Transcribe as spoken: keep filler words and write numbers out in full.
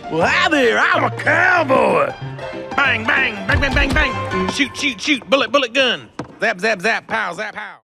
Well, hi there, I'm a cowboy. Bang, bang, bang, bang, bang, bang. Shoot, shoot, shoot, bullet, bullet gun. Zap, zap, zap, pow, zap, pow.